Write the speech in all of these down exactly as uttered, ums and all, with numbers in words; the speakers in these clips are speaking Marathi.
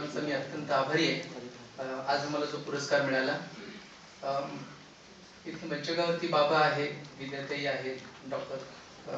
बाबांचा मी अत्यंत आभारी आहे। आज मला जो पुरस्कार मिळाला, इथे मंचगावरती बाबा आहे, विद्याताई आहेत, डॉक्टर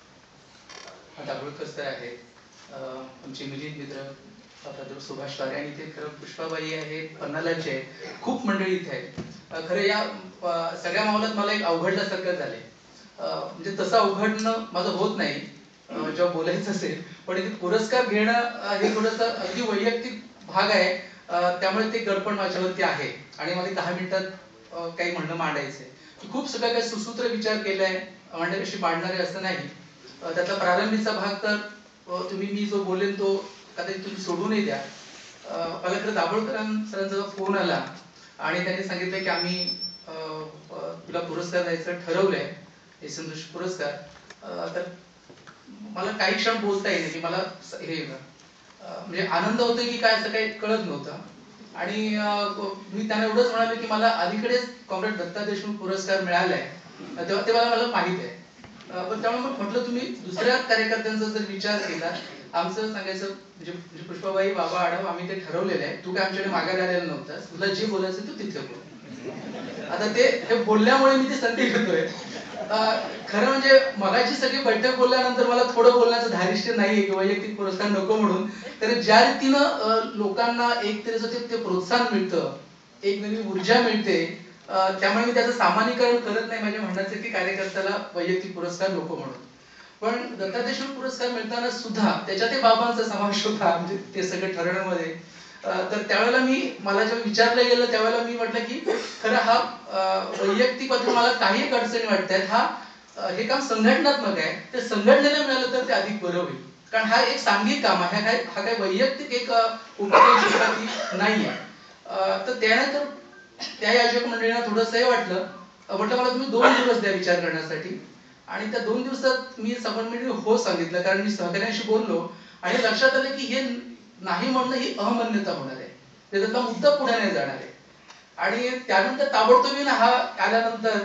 दाभोळकर सर आहेत, आमचे मिलिंद मित्र डॉक्टर सुभाष वारे, आणि इथे खरं पुष्पाबाई आहेत, पन्नालाचे आहेत, खूप मंडळी इथे आहेत। खरं या सगळ्या माहोलात मला एक अवघडल्यासारखं झाले, म्हणजे तसं अवघडणं माझं होत नाही जेव्हा बोलायचं असेल, पण इथे पुरस्कार घेणं हे थोडंसं अगदी वैयक्तिक भाग आहे, त्यामुळे ते दडपण माझ्यावरती आहे आणि मला दहा मिनिटात काही म्हणणं मांडायचंय। खूप सगळं काही सुसूत्र विचार केलाय, मांडण्याविषयी मांडणारे असं नाही। त्यातला प्रारंभीचा भाग तर तुम्ही मी जो बोलेन तो कदाचित तुम्ही सोडूनही द्या। मला खरं दाभोळकर सरांचा फोन आला आणि त्यांनी सांगितलं की आम्ही तुला पुरस्कार द्यायचं ठरवलंय, एस एम जोशी पुरस्कार। तर मला काही क्षण बोलता येईल की मला हे म्हणजे आनंद होतो की काय असं काही कळत नव्हतं, आणि मी त्यांना एवढंच म्हणाले की मला अलीकडेच कॉम्रेड दत्ता देशमुख पुरस्कार मिळालाय, तेव्हा ते मला मला माहित आहे। पण त्यामुळे मग म्हटलं तुम्ही दुसऱ्या कार्यकर्त्यांचा जर विचार केला, आमचं सांगायचं म्हणजे पुष्पाबाई बाबा आढाव आम्ही ते ठरवलेलं आहे, तू काय आमच्याकडे मागायला आलेला नव्हतास, तुला जे बोलायचं तू तिथे बोल। आता ते हे बोलल्यामुळे मी ती संधी घेतोय। खरं म्हणजे मगाची सगळी बैठक बोलल्यानंतर मला थोडं बोलण्याचं धारिष्ट्य नाहीये की वैयक्तिक पुरस्कार नको म्हणून, तर ज्या रीतीनं लोकांना एक तरी ते प्रोत्साहन मिळतं, एक नवी ऊर्जा मिळते, त्यामुळे मी त्याचं सामान्यीकरण करत नाही माझ्या म्हणण्याचं की कार्यकर्त्याला वैयक्तिक पुरस्कार नको म्हणून। पण दत्ता देशमुख पुरस्कार मिळताना सुद्धा त्याच्यात बाबांचा समावेश होता, म्हणजे ते सगळं ठरवण्यामध्ये। तर त्यावेळेला मी मला जेव्हा विचारलं गेलं त्यावेळेला मी म्हटलं की खरं हा वैयक्तिक पत्र मला काही अडचणी वाटतात, हा हे काम संघटनात्मक आहे, ते संघटनेला मिळालं तर ते अधिक बरं होईल, कारण हा एक सांघिक काम आहे, हा हा काही वैयक्तिक एक उपक्रम नाहीये। तर त्यानंतर त्या आयोजक मंडळींना थोडंसं हे वाटलं, म्हटलं मला तुम्ही दोन दिवस द्या विचार करण्यासाठी, आणि त्या दोन दिवसात मी सबमिटली हो सांगितलं, कारण मी सहकार्यांशी बोललो आणि लक्षात आलं की हे नाही म्हणणं ही अमान्यता होणार आहे, त्याचा मुद्दा पुढे नाही जाणार आहे। आणि त्यानंतर ताबडतोब हा आल्यानंतर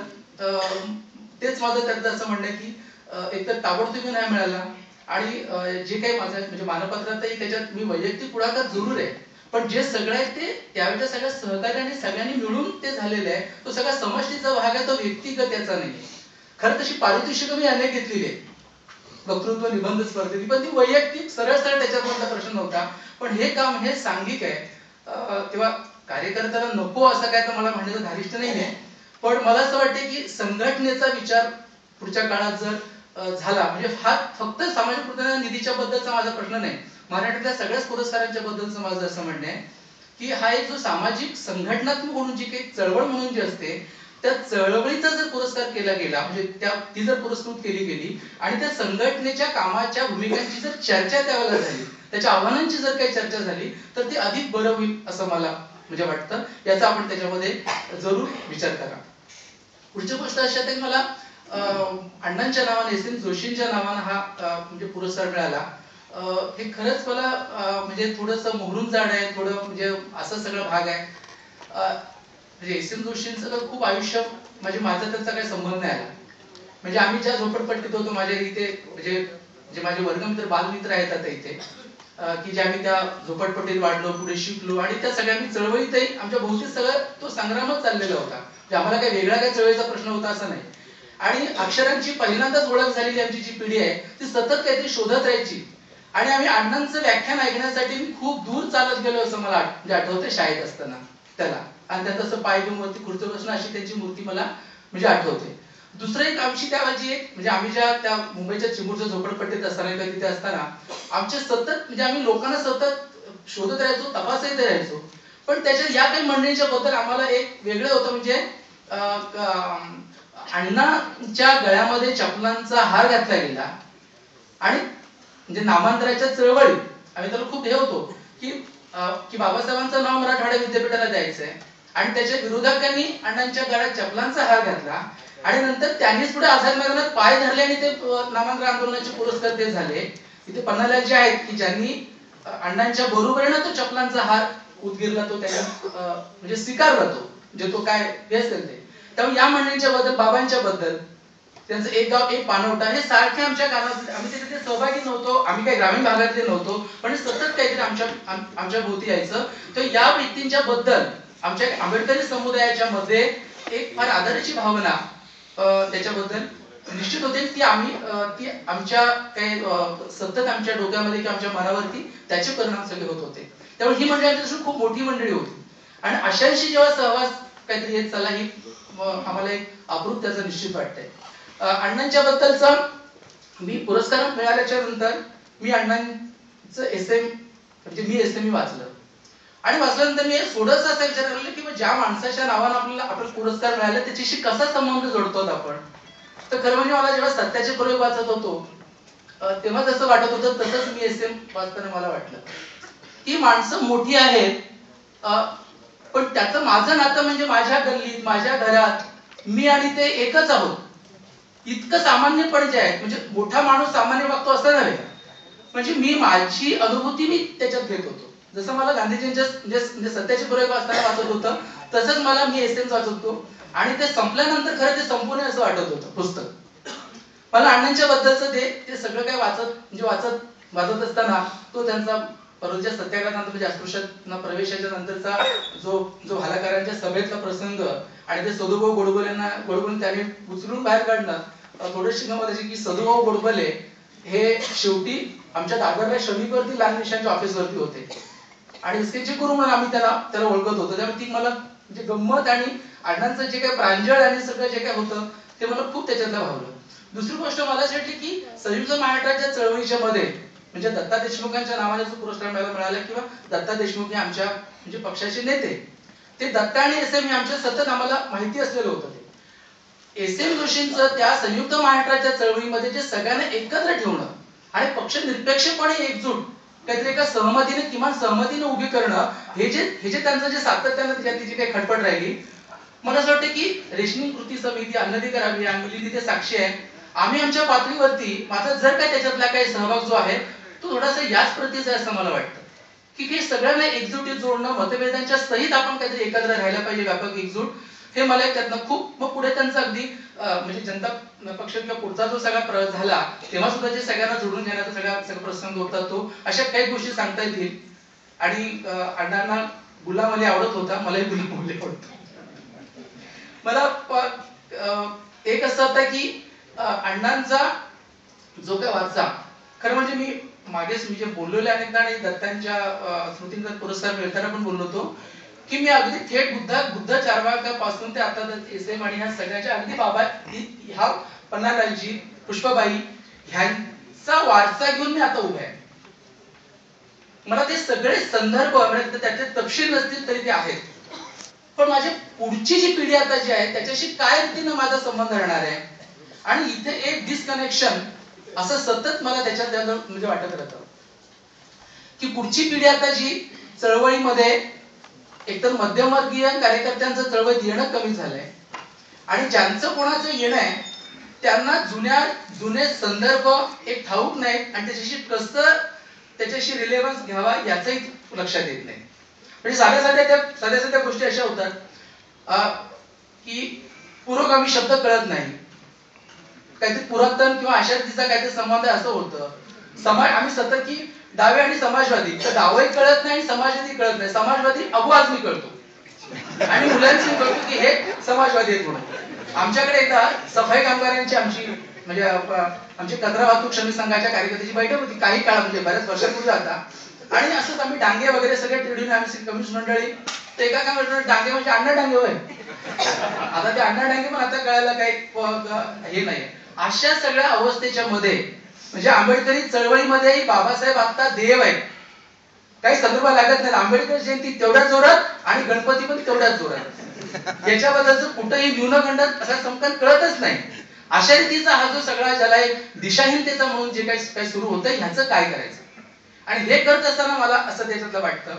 तेच माझं त्यातलं असं म्हणणं आहे की एकतर ताबडतोब नाही मिळाला, आणि जे काही माझं म्हणजे मानपत्रातही त्याच्यात मी वैयक्तिक पुढाकार जरूर आहे, पण जे सगळं आहे ते त्यावेळेच्या सगळ्या सहकार्याने सगळ्यांनी मिळून ते झालेलं आहे, तो सगळा समष्टीचा भाग आहे, तो व्यक्तिगत याचा नाही। खरं तशी पारितोषिकं मी अनेक घेतलेली आहे वक्तृत्व निबंध स्पर्धेची, पण ती वैयक्तिक सरळ सरळ त्याच्याबद्दल प्रश्न नव्हता, पण हे काम हे सांघिक आहे। तेव्हा कार्यकर्त्याला नको असं काय तर मला म्हणण्याचं धारिष्ट्य नाहीये, पण मला असं वाटतं की संघटनेचा विचार पुढच्या काळात जर झाला, म्हणजे हा फक्त सामाजिक कृती निधीच्या बद्दलचा माझा प्रश्न नाही, मराठीतल्या सगळ्याच पुरस्कारांच्या बद्दलचं माझं असं म्हणणं आहे की हा एक जो सामाजिक संघटनात्मक म्हणून जी काही चळवळ म्हणून जी असते, त्या चळवळीचा जर पुरस्कार केला गेला, म्हणजे त्या ती जर पुरस्कृत केली गेली आणि त्या संघटनेच्या कामाच्या भूमिकांची जर चर्चा त्यावेळेला झाली, त्याच्या आव्हानांची जर काही चर्चा झाली, तर ते अधिक बरं होईल असं मला म्हणजे वाटतं। याचा आपण त्याच्यामध्ये जरूर विचार करा। पुढची गोष्ट अशी आहे की मला अण्णांच्या नावाने एस एम जोशींच्या नावानं हा म्हणजे पुरस्कार मिळाला, हे खरंच मला म्हणजे थोडंसं मोहरून जाण आहे, थोडं म्हणजे असं सगळं भाग आहे। म्हणजे एस एम जोशींचं तर खूप आयुष्य म्हणजे माझा त्यांचा काही संबंध नाही आला, म्हणजे आम्ही ज्या झोपडपट्टीत होतो, माझ्या इथे म्हणजे जे माझे वर्गमित्र बालमित्र आहेत आता इथे, की जे आम्ही त्या झोपडपट्टीत वाढलो, पुढे शिकलो, आणि त्या सगळ्या मी चळवळीतही आमच्या भोवती सगळं तो संग्रामच चाललेला होता, म्हणजे आम्हाला काही वेगळा काही चळवळीचा प्रश्न होता असं नाही। आणि अक्षरांची पहिल्यांदाच ओळख झालेली आमची जी पिढी आहे ती सतत काहीतरी शोधत राहायची, आणि आम्ही अण्णांचं व्याख्यान ऐकण्यासाठी मी खूप दूर चालत गेलो असं मला म्हणजे आठवतंय शाळेत असताना त्याला, आणि त्यात असं पाय घेऊन वरती खुर्ची बसणं अशी त्यांची मूर्ती मला म्हणजे आठवते। दुसरं एक आमची त्यावेळी एक म्हणजे आम्ही ज्या त्या मुंबईच्या चिमूरच्या झोपडपट्टीत असताना किंवा तिथे असताना आमचे सतत म्हणजे आम्ही लोकांना सतत शोधत राहायचो, तपासत राहायचो, पण त्याच्या या काही मंडळींच्या बद्दल आम्हाला एक वेगळं होतं, म्हणजे अण्णांच्या गळ्यामध्ये चपलांचा हार घातला गेला, आणि म्हणजे नामांतराच्या चळवळीत आम्ही त्याला खूप हे होतो की की बाबासाहेबांचं नाव मराठवाडा विद्यापीठाला द्यायचंय, आणि त्याच्या विरोधकांनी अण्णांच्या गळ्यात चपलांचा हार घातला, आणि नंतर त्यांनीच पुढे आझाद मैदानात पाय धरले आणि ते नामांतर आंदोलनाचे पुरस्कार ते झाले। इथे पन्नाला जे आहेत की ज्यांनी अण्णांच्या बरोबरीने तो चपलांचा हार उदगीरला तो त्यांनी म्हणजे स्वीकारला, तो म्हणजे तो काय हे असेल ते। त्यामुळे या मंडळींच्या बद्दल, बाबांच्या बद्दल त्यांचं एक गाव एक पानवटा हे सारखे आमच्या कानात, आम्ही त्याच्यात सहभागी नव्हतो, आम्ही काही ग्रामीण भागातले नव्हतो, पण सतत काहीतरी आमच्या आमच्या भोवती यायचं. तर या व्यक्तींच्या बद्दल आमच्या आंबेडकरी समुदायाच्या मध्ये एक फार आदराची भावना त्याच्याबद्दल निश्चित होते. ती आम्ही ती आमच्या काही सतत आमच्या डोक्यामध्ये किंवा आमच्या मनावरती त्याचे परिणाम सगळे होत होते. त्यामुळे ही मंडळी आमच्यापासून खूप मोठी मंडळी होती आणि अशांशी जेव्हा सहवास काहीतरी येत चालला, ही आम्हाला एक अप्रूप त्याचं निश्चित वाटतंय. अण्णांच्या बद्दलचा मी पुरस्कार मिळाल्याच्या नंतर मी अण्णांचं एस एम म्हणजे मी एस एम वाचलं आणि वाचल्यानंतर मी थोडंसं असं विचार केला की ज्या माणसाच्या नावानं आपल्याला आपल्याला पुरस्कार मिळाला त्याच्याशी कसा संबंध जोडतो आपण. तर खरं म्हणजे मला जेव्हा सत्याचे प्रयोग वाचत होतो तेव्हा जसं वाटत होतं तसंच मी एस एम वाचताना मला वाटलं की माणसं मोठी आहेत, पण त्याचं माझं नातं म्हणजे माझ्या गल्लीत माझ्या घरात मी आणि ते एकच आहोत इतकं सामान्यपणे जे आहे. म्हणजे मोठा माणूस सामान्य वागतो असं नव्हे, म्हणजे मी माझी अनुभूती मी त्याच्यात घेत होतो. जसं मला गांधीजींच्या म्हणजे सत्याचे प्रयोग वाचताना वाचत होतं तसंच मला मी एस एम वाचत होतो आणि ते संपल्यानंतर खरं ते संपूर्ण असं वाटत होतं पुस्तक. मला अण्णांच्या बद्दलचं ते ते सगळं काय वाचत म्हणजे वाचत वाचत असताना तो त्यांचा परवाच्या सत्याग्रहानंतर म्हणजे अस्पृश्य प्रवेशाच्या नंतरचा जो जो भालाकारांच्या सभेतला प्रसंग आणि ते सदुभाऊ गोडबोलेंना गोडबोले त्यांनी उचलून बाहेर काढणं, थोडीशी गंमत अशी की सदुभाऊ गोडबोले हे शेवटी आमच्या दादरला शनिवरती लाल निशांच्या ऑफिसवरती होते आणि इसकेचे गुरु म्हणून आम्ही त्याला त्याला ओळखत होतो. त्यामुळे ती मला म्हणजे गंमत आणि अण्णांचं जे काही प्रांजळ आणि सगळं जे काय होतं ते मला खूप त्याच्यातलं भावलं. दुसरी गोष्ट मला अशी वाटली की संयुक्त महाराष्ट्राच्या चळवळीच्या मध्ये म्हणजे दत्ता देशमुखांच्या नावाने जो पुरस्कार मला मिळाला किंवा दत्ता देशमुख हे आमच्या म्हणजे पक्षाचे नेते, ते दत्ता आणि एस एम हे आमच्या सतत आम्हाला माहिती असलेलं होतं. ते एस एम जोशींचं त्या संयुक्त महाराष्ट्राच्या चळवळीमध्ये जे सगळ्यांना एकत्र ठेवणं आणि पक्ष निरपेक्षपणे एकजूट काहीतरी एका सहमतीने किमान सहमतीने उभी करणं हे जे हे जे त्यांचं जे सातत्यानं तिची काही खटपट राहिली. मला असं वाटतं की रेशनिंग कृती समिती अन्नधिकार अभियान मुली तिथे साक्षी आहे. आम्ही आमच्या पातळीवरती माझा जर काय त्याच्यातला काही सहभाग जो आहे तो थोडासा याच प्रतीचा आहे असं मला वाटतं की हे सगळ्यांना एकजुटीत जोडणं, मतभेदांच्या सहित आपण काहीतरी एकत्र राहायला पाहिजे, व्यापक एकजूट, हे मला त्यातनं खूप. मग पुढे त्यांचं अगदी म्हणजे जनता पक्ष किंवा पुढचा जो सगळा प्रयोग झाला तेव्हा सुद्धा जे सगळ्यांना जोडून घेण्याचा सगळा सगळा प्रसंग होता तो अशा काही गोष्टी सांगता येतील. आणि अण्णांना गुलाम अली आवडत होता, मलाही गुलाम अली आवडतो. मला एक असं होतं की अण्णांचा जो काय वाचा खरं म्हणजे मी मागेच मी जे बोललेले अनेकदा आणि दत्तांच्या स्मृतींचा पुरस्कार मिळताना पण बोललो होतो की मी अगदी थेट बुद्ध बुद्ध चारवाकापासून ते आता एस एम आणि ह्या सगळ्याच्या अगदी बाबा ह्या पन्नालालजी पुष्पाबाई ह्यांचा वारसा घेऊन मी आता उभा आहे. मला ते सगळे संदर्भ म्हणजे त्याचे तपशील नसतील तरी ते आहेत, पण माझी पुढची जी पिढी आता जी आहे त्याच्याशी काय रीतीनं माझा संबंध राहणार आहे आणि इथे एक डिस्कनेक्शन असं सतत मला त्याच्यात म्हणजे वाटत राहतं की पुढची पिढी आता जी चळवळीमध्ये एकतर मध्यमवर्गीय कार्यकर्त्यांचं चळवळीत येणं कमी झालंय आणि ज्यांचं कोणाचं येणं आहे त्यांना जुन्या जुने संदर्भ एक ठाऊक नाहीत आणि त्याच्याशी कसं त्याच्याशी रिलेव्हन्स घ्यावा याचंही लक्षात येत नाही. म्हणजे साध्या साध्या त्या साध्या साध्या गोष्टी अशा होतात की पुरोगामी शब्द कळत नाही, काहीतरी पुरातन किंवा अशा रीतीचा काहीतरी संबंध असं होतं. समाज आम्ही सतत की डावे आणि समाजवादी, तर डावही कळत नाही समाजवादी कळत नाही. समाजवादी अबू आझमी कळतो आणि मुलांची कळतो की हे समाजवादी आहेत म्हणून. आमच्याकडे एकदा सफाई कामगारांची आमची म्हणजे आमची कचरा वाहतूक श्रमिक संघाच्या कार्यकर्त्याची बैठक होती काही काळ म्हणजे बऱ्याच वर्षांपूर्वी आता, आणि असंच आम्ही डांगे वगैरे सगळे ट्रेडिंग आम्ही कम्युनिस्ट मंडळी ते एका काय म्हणतो डांगे म्हणजे अण्णा डांगे होय. आता ते अण्णा डांगे पण आता कळायला काही हे नाही. अशा सगळ्या अवस्थेच्या मध्ये म्हणजे आंबेडकरी चळवळीमध्ये बाबासाहेब आता देव आहेत, काही संदर्भ लागत नाही. आंबेडकर जयंती तेवढ्याच जोरात आणि गणपती पण तेवढ्याच जोरात, याच्याबद्दलचं कुठंही न्यूनगंड असा संकल्प कळतच नाही. अशा रीतीचा हा जो सगळा ज्याला एक दिशाहीनतेचा म्हणून जे काही काही सुरू होतं ह्याचं काय करायचं. आणि हे करत असताना मला असं त्याच्यातलं वाटतं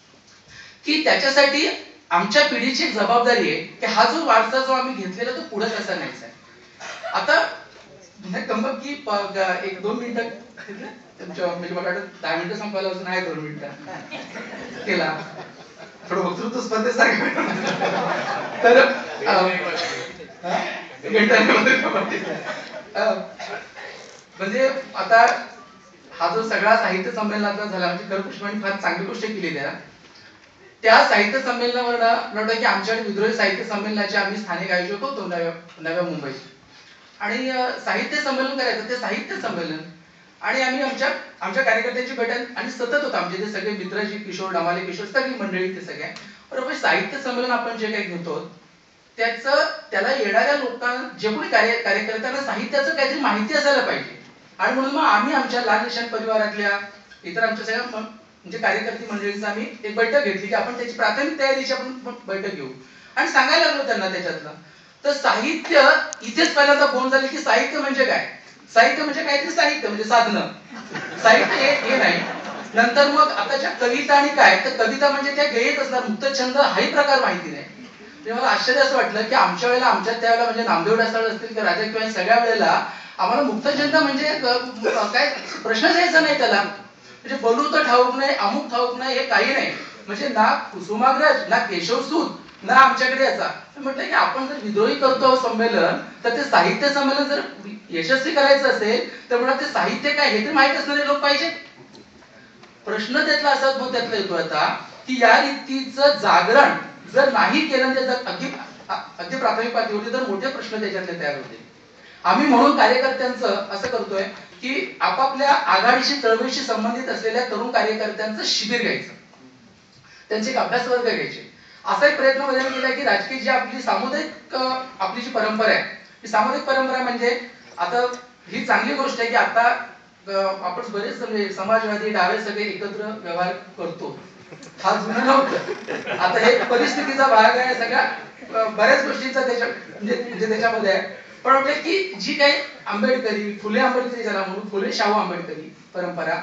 की त्याच्यासाठी आमच्या पिढीची एक जबाबदारी आहे की हा जो वारसा जो आम्ही घेतलेला तो पुढे कसा न्यायचा आहे. आता गंमत की एक दोन मिनिटं तुमच्या म्हणजे मला वाटतं दहा मिनिटं संपायला अजून आहे, दोन मिनिटं केला थोडं वक्तृत्व स्पर्धेसारखं तर म्हणजे आता हा जो सगळा साहित्य संमेलनाचा झाला म्हणजे खरं पुष्पाने फार चांगली गोष्ट केली त्याला. त्या साहित्य संमेलनावर वाटतं की आमच्याकडे विद्रोही साहित्य संमेलनाचे आम्ही स्थानिक आयोजक होतो नव्या नव्या मुंबईत, आणि साहित्य संमेलन करायचं ते साहित्य संमेलन, आणि आम्ही आमच्या आमच्या कार्यकर्त्यांची बैठक आणि सतत होतं आमचे ते सगळे मित्रजी किशोर डामाले किशोर सगळी मंडळी ते सगळ्या बरोबर. साहित्य संमेलन आपण जे काही घेतो त्याचं त्याला येणाऱ्या लोकांना जे कोणी कार्य कार्यकर्त्यांना साहित्याचं काहीतरी माहिती असायला पाहिजे, आणि म्हणून मग आम्ही आमच्या लाल निशाण परिवारातल्या इतर आमच्या सगळ्या म्हणजे कार्यकर्ते मंडळींची आम्ही एक बैठक घेतली की आपण त्याची प्राथमिक तयारीची आपण बैठक घेऊ, आणि सांगायला लागलो त्यांना त्याच्यातलं. तर साहित्य इथेच पहिल्यांदा बोल झाली की साहित्य म्हणजे काय, साहित्य म्हणजे काहीतरी साहित्य म्हणजे साधनं, साहित्य हे नाही. नंतर मग आताच्या कविता आणि काय, तर कविता म्हणजे त्या गेयत असणार मुक्तछंद हाही प्रकार माहिती नाही. म्हणजे मला आश्चर्य असं वाटलं की आमच्या वेळेला आमच्या त्यावेळेला म्हणजे नामदेव ढासाळ असतील किंवा राजा किंवा सगळ्या वेळेला आम्हाला मुक्तछंद म्हणजे काय प्रश्नच यायचा नाही त्याला. म्हणजे बोलू तर ठाऊक नाही, अमुक ठाऊक नाही, हे काही नाही. म्हणजे ना कुसुमाग्रज ना केशवसूत ना आमच्याकडे याचा. म्हटलं की आपण जर विद्रोही करतो संमेलन तर ते साहित्य संमेलन जर यशस्वी करायचं असेल तर म्हणा ते साहित्य काय हे तर माहित असणारे लोक पाहिजे. प्रश्न त्यातला असाच मग त्यातला येतो आता की या रीतीचं जागरण जर नाही केलं तर अगदी अगदी प्राथमिक पातळीवरती तर मोठे प्रश्न त्याच्यातले तयार होते. आम्ही म्हणून कार्यकर्त्यांचं असं करतोय की आपापल्या आघाडीशी चळवळीशी संबंधित असलेल्या तरुण कार्यकर्त्यांचं शिबिर घ्यायचं, त्यांचे एक अभ्यास वर्ग घ्यायचे. असा एक प्रयत्न मध्ये केला की राजकीय जी आपली सामुदायिक आपली जी परंपरा आहे ही सामुदायिक परंपरा म्हणजे आता ही चांगली गोष्ट आहे की आता आपण बरेच समाजवादी डावे सगळे एकत्र व्यवहार करतो, हा जुनं नव्हतं. आता हे परिस्थितीचा भाग आहे, सगळ्या बऱ्याच गोष्टींचा त्याच्या म्हणजे त्याच्यामध्ये आहे. पण वाटतं की जी काही आंबेडकरी फुले आंबेडकरी ज्याला म्हणून फुले शाहू आंबेडकरी परंपरा,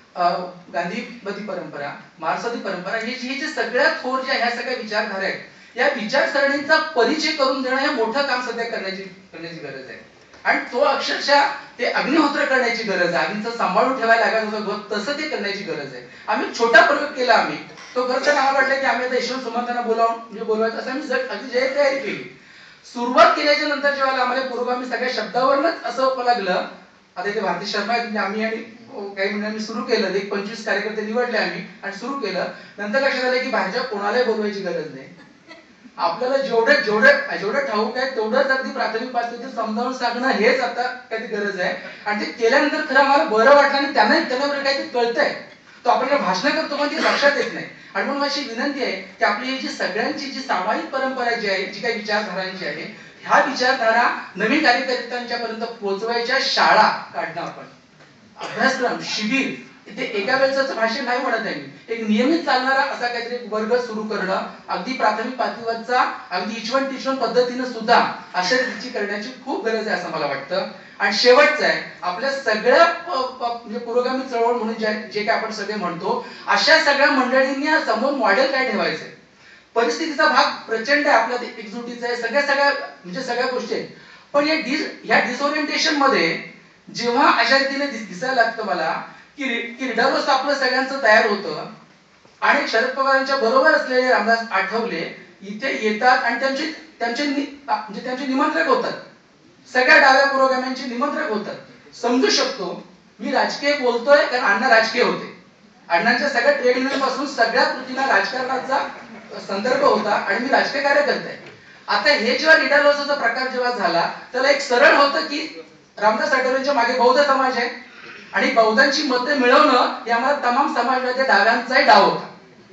गांधीवादी परंपरा, मार्क्सवादी परंपरा, हे जे जे सगळ्यात थोर ज्या ह्या सगळ्या विचारधारा आहेत या विचारसरणीचा परिचय करून देणं हे मोठं काम सध्या करण्याची करण्याची गरज आहे. आणि तो अक्षरशः ते अग्निहोत्र करण्याची गरज आहे. अग्नीचं सांभाळून ठेवायला लागत होतं तसं ते करण्याची गरज आहे. आम्ही छोटा प्रयोग केला, आम्ही तो करताना आम्हाला वाटलं की आम्ही आता यशवंत सुमंतांना बोलावून म्हणजे बोलवायचं असं आम्ही अगदी जय तयारी केली. सुरुवात केल्याच्या नंतर जेव्हा आम्हाला पूर्वगामी सगळ्या शब्दावरच असं लागलं. आता इथे भारती शर्मा आहेत म्हणजे आम्ही आणि काही मिनिटांनी सुरू केलं, एक पंचवीस कार्यकर्ते निवडले आम्ही आणि सुरू केलं. नंतर लक्षात आलं की बाहेरच्या कोणालाही बोलवायची गरज नाही, आपल्याला जेवढे जेवढे जेवढं ठाऊक आहे तेवढंच अगदी प्राथमिक पातळीवर समजावून सांगणं हेच आता काही गरज आहे. आणि ते केल्यानंतर खरं आम्हाला बरं वाटलं आणि त्यांना त्यांना काहीतरी कळतंय. तो आपल्याला भाषण करतो पण ती लक्षात येत नाही. आणि म्हणून अशी विनंती आहे की आपली ही जी सगळ्यांची जी सामायिक परंपरा जी आहे, जी काही विचारधारांची आहे, ह्या विचारधारा नवीन कार्यकर्त्यांच्या पर्यंत पोहोचवायच्या शाळा काढणं, आपण अभ्यासक्रम शिबिर, इथे एका वेळेचं भाषण नाही म्हणत आहे मी, एक नियमित चालणारा असा काहीतरी वर्ग सुरू करणं अगदी प्राथमिक पातळीवरचा अगदी इचवण टिचवण पद्धतीनं सुद्धा अशा रीतीची करण्याची खूप गरज आहे असं मला वाटतं. आणि शेवटचं आहे आपल्या सगळ्या म्हणजे पुरोगामी चळवळ म्हणून जे जे काही आपण सगळे म्हणतो अशा सगळ्या मंडळींनी समोर मॉडेल काय ठेवायचंय. परिस्थितीचा भाग प्रचंड आहे, आपल्या एकजुटीचा आहे, सगळ्या सगळ्या म्हणजे सगळ्या गोष्टी आहेत. पण या डिस ह्या डिसओरिएंटेशन मध्ये जेव्हा अशा रीतीने दिसायला लागतं मला की की रिडारोस आपलं सगळ्यांचं तयार होतं आणि शरद पवारांच्या बरोबर असलेले रामदास आठवले इथे येतात आणि त्यांचे त्यांचे म्हणजे त्यांचे निमंत्रक होतात, सगळ्या डाव्या पुरोगाम्यांचे निमंत्रक होतात. समजू शकतो, मी राजकीय बोलतोय कारण अण्णा राजकीय होते, अण्णांच्या सगळ्या ट्रेड युनियन पासून सगळ्या कृतीला राजकारणाचा संदर्भ होता आणि मी राजकीय कार्यकर्ता आहे. आता हे जेव्हा रिडारोसचा प्रकार जेव्हा झाला त्याला एक सरळ होतं की रामदास आठवलेंच्या मागे बौद्ध समाज आहे आणि बौद्धांची मतं मिळवणं हे आम्हाला तमाम समाजवादी डाव्यांचाही डाव होता.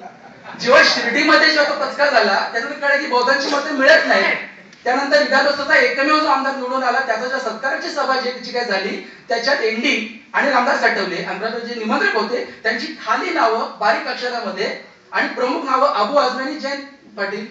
जेव्हा शिर्डीमध्ये जेव्हा तो पचका झाला त्यातून कळलं की बौद्धांची मतं मिळत नाही. त्यानंतर रिडारोसचा एकमेव जो आमदार निवडून आला त्याचा ज्या सत्काराची सभा जी काय झाली त्याच्यात एनडी आणि रामदास आठवले आंध्राचे जे निमंत्रक होते त्यांची खाली नावं बारीक अक्षरामध्ये आणि प्रमुख नावं अबू आझमी जैन पाटील.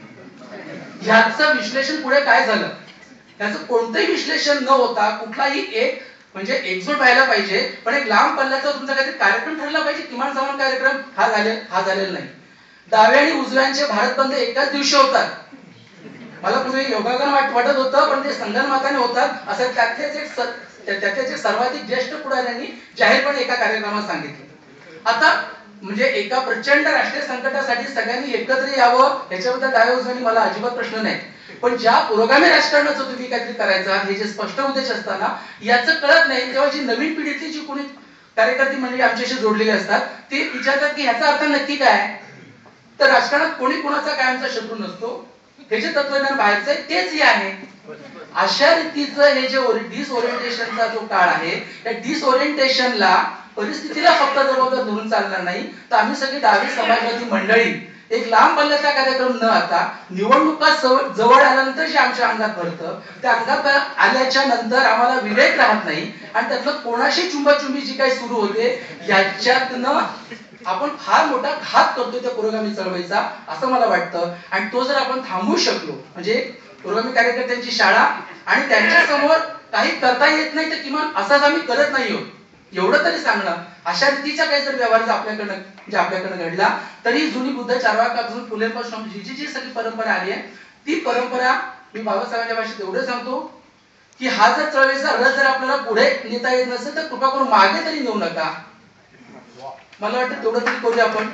ह्याचं विश्लेषण पुढे काय झालं, याचं कोणतंही विश्लेषण न होता कुठलाही एक म्हणजे एकजूट व्हायला पाहिजे, पण एक लांब पल्ल्याचा तुमचा काहीतरी कार्यक्रम ठरला पाहिजे, किमान समान कार्यक्रम हा झाले हा झालेला नाही. डावे आणि उजव्यांचे भारत बंद एकाच दिवशी होतात. मला पूर्वी योगासन वाट वाटत होतं पण ते संगणमताने होतात असं त्यातलेच एक त्यातलेच सर्वाधिक ज्येष्ठ पुढाऱ्यांनी जाहीरपणे एका कार्यक्रमात सांगितलं. आता म्हणजे एका प्रचंड राष्ट्रीय संकटासाठी सगळ्यांनी एकत्र यावं याच्याबद्दल डाव्या उजव्यांनी मला अजिबात प्रश्न नाही, पण ज्या पुरोगामी राजकारणाचं तुम्ही काहीतरी करायचं आहात, हे जे स्पष्ट उद्देश असताना याचं कळत नाही, तेव्हा जी नवीन पिढीतली जी कोणी कार्यकर्ते मंडळी आमच्याशी जोडलेली असतात ते विचारतात की ह्याचा अर्थ नक्की काय. तर राजकारणात कोणी कोणाचा कायमचा शत्रू नसतो, हे जे तत्वज्ञान बाहेरचं आहे तेच हे आहे. अशा रीतीचं हे जे डिसओरिएंटेशनचा जो काळ आहे, त्या डिसओरिएंटेशनला परिस्थितीला फक्त जबाबदार धरून चालणार नाही, तर आम्ही सगळी डावी समाजवादी मंडळी एक लांब पल्ल्याचा कार्यक्रम न आता निवडणुका जवळ आल्यानंतर जे आमच्या अंगात भरतं, त्या अंगात आल्याच्या नंतर आम्हाला विवेक राहत नाही आणि त्यातलं कोणाशी चुंबाचुंबी जी काही सुरू होते याच्यातनं आपण फार मोठा घात करतोय त्या पुरोगामी चळवळीचा, असं मला वाटतं. आणि तो जर आपण थांबवू शकलो, म्हणजे पुरोगामी कार्यकर्त्यांची शाळा आणि त्यांच्या समोर काही करता येत नाही तर किमान असाच आम्ही करत नाही आहोत एवढं तरी सांगणं, अशा रीतीचा काही जर व्यवहार जर आपल्याकडनं म्हणजे आपल्याकडे घडला तरी जुनी बुद्ध चार्वाकापासून फुलेपासून ही जी जी सगळी परंपरा आली आहे ती परंपरा मी बाबासाहेबांच्या भाषेत एवढं सांगतो की हा जर चळवळीचा रस जर आपल्याला पुढे नेता येत नसेल तर कृपा करून मागे तरी नेऊ नका. मला वाटतं तेवढं तरी करूया आपण.